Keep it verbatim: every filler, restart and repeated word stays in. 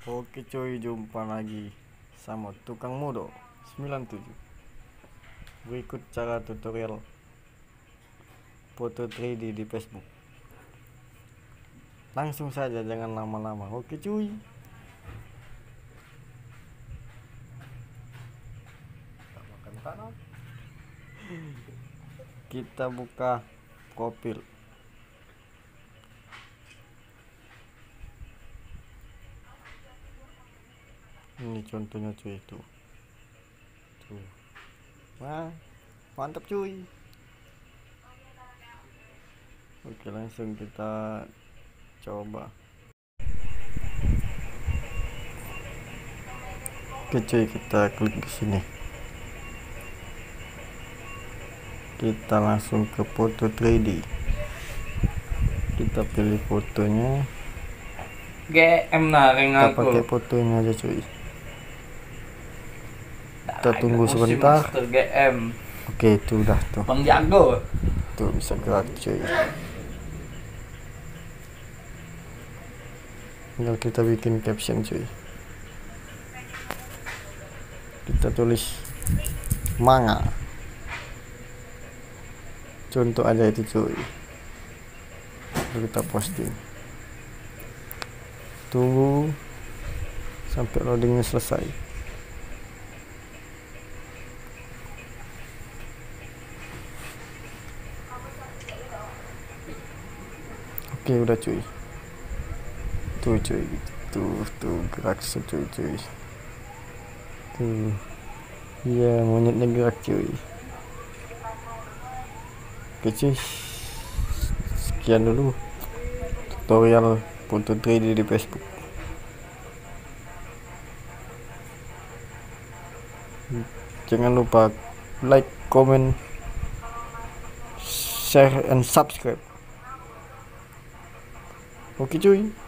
Oke cuy, jumpa lagi sama Tukang Modo sembilan tujuh. Berikut cara tutorial foto tiga D di Facebook. Langsung saja, jangan lama-lama. Oke cuy. Kita buka profil. Ini contohnya cuy, itu tuh. Wah, mantap cuy. Oke, langsung kita coba. Oke cuy, kita klik di sini. Kita langsung ke foto tiga D. Kita pilih fotonya. G M naring Kita aku. pakai fotonya aja cuy. Kita tunggu sebentar. G M. Oke, itu udah tuh. Bang Jago. Tuh bisa gerak cuy. Tinggal kita bikin caption cuy. Kita tulis manga. Contoh aja itu cuy. Lalu kita posting. Tunggu sampai loadingnya selesai. Oke, udah cuy. Tuh cuy, tuh tuh gerak cuy cuy. Tuh, iya, monyetnya gerak cuy. Oke cuy, sekian dulu tutorial foto tiga D di Facebook. Jangan lupa like, comment, share, and subscribe. Oke cuy.